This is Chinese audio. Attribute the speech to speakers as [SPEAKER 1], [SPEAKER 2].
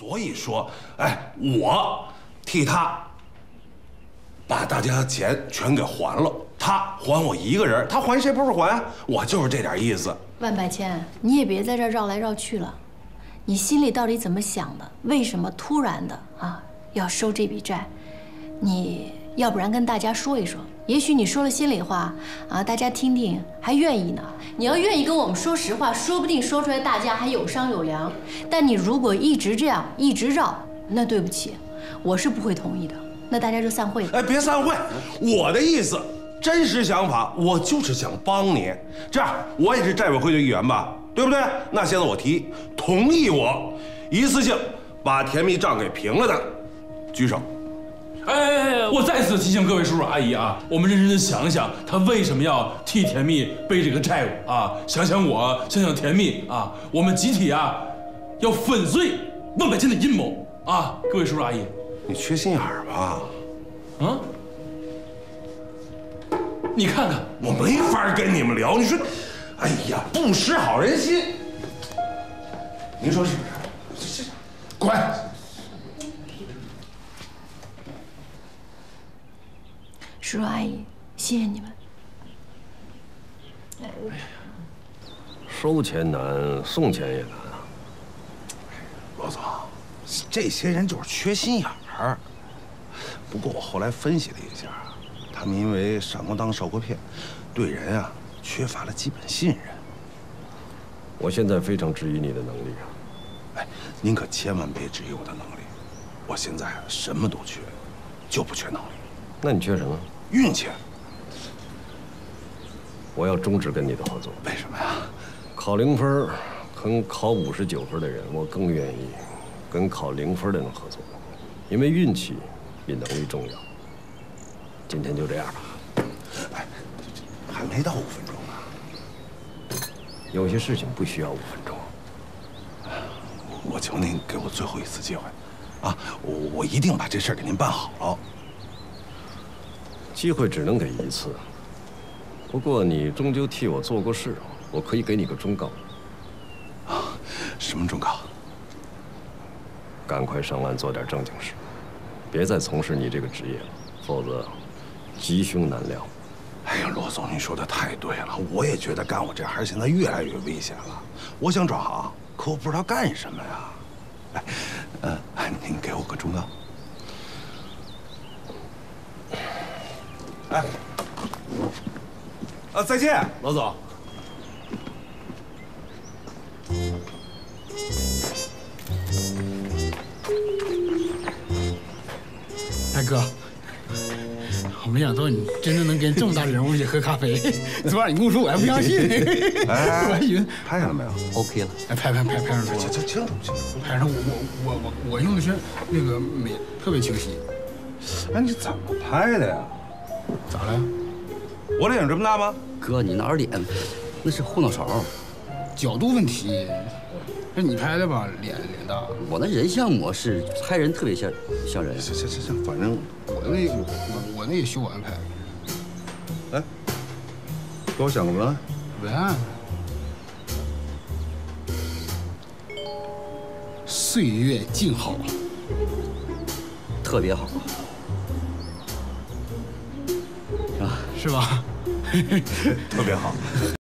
[SPEAKER 1] 所以说，哎，我替他把大家钱全给还了，他还我一个人，他还谁不是还？我就是这点意思。
[SPEAKER 2] 万百千，你也别在这儿绕来绕去了，你心里到底怎么想的？为什么突然的要收这笔债？你要不然跟大家说一说，也许你说了心里话大家听听还愿意呢。你要愿意跟我们说实话，说不定说出来大家还有商有量。但你如果一直这样一直绕，那对不起，我是不会同意的。那大家就散会吧。
[SPEAKER 1] 哎，别散会！我的意思，真实想法，我就是想帮你。这样，我也是债委会的一员吧，对不对？那现在我提同意我一次性把甜蜜账给平了的，举手。
[SPEAKER 3] 哎，我再次提醒各位叔叔阿姨啊，我们认真的想想，他为什么要替甜蜜背这个债务啊？想想我，想想甜蜜啊，我们集体要粉碎万百千的阴谋啊！各位叔叔阿姨，
[SPEAKER 1] 你缺心眼儿吧？
[SPEAKER 3] 啊？你看看，
[SPEAKER 1] 我没法跟你们聊。你说，哎呀，不识好人心。您说是不是？滚！
[SPEAKER 2] 叔叔阿姨，谢谢你们。
[SPEAKER 4] 收钱难，送钱也难啊。
[SPEAKER 1] 罗总，这些人就是缺心眼儿。不过我后来分析了一下，他们因为上过当受过骗，对人缺乏了基本信任。
[SPEAKER 4] 我现在非常质疑你的能力啊！
[SPEAKER 1] 哎，您可千万别质疑我的能力。我现在什么都缺，就不缺能力。
[SPEAKER 4] 那你缺什么？
[SPEAKER 1] 运气。
[SPEAKER 4] 我要终止跟你的合作。
[SPEAKER 1] 为什么呀？
[SPEAKER 4] 考0分和考59分的人，我更愿意跟考0分的人合作，因为运气比能力重要。今天就这样吧。
[SPEAKER 1] 哎，还没到5分钟呢。
[SPEAKER 4] 有些事情不需要5分钟。
[SPEAKER 1] 我求您给我最后一次机会，我一定把这事儿给您办好了。
[SPEAKER 4] 机会只能给一次，不过你终究替我做过事，我可以给你个忠告。
[SPEAKER 1] 什么忠告？
[SPEAKER 4] 赶快上岸做点正经事，别再从事你这个职业了，否则吉凶难料。
[SPEAKER 1] 哎呀，罗总，您说的太对了，我也觉得干我这行现在越来越危险了。我想转行，可我不知道干什么呀。您给我个忠告。再见，
[SPEAKER 3] 老总。
[SPEAKER 5] 大哥，我没想到你真的能跟这么大人物一起喝咖啡。昨晚你跟我说，我还不相信。我还以为
[SPEAKER 1] 拍下来没有
[SPEAKER 6] ？OK 了，
[SPEAKER 5] 拍上了。
[SPEAKER 1] 清楚。
[SPEAKER 5] 拍上我用的是那个美，特别清晰。
[SPEAKER 1] 哎，你怎么拍的呀？
[SPEAKER 5] 咋了？
[SPEAKER 1] 我脸有这么大吗？
[SPEAKER 6] 哥，你拿着脸，那是后脑勺，
[SPEAKER 5] 角度问题。那你拍的吧，脸大。
[SPEAKER 6] 我那人像模式拍人特别像人。
[SPEAKER 1] 行，反正
[SPEAKER 5] 我那也修完拍。
[SPEAKER 1] 哎，给我想个文案。
[SPEAKER 5] 文案。岁月静好。
[SPEAKER 6] 特别好。
[SPEAKER 5] 是吧？
[SPEAKER 1] 特别好。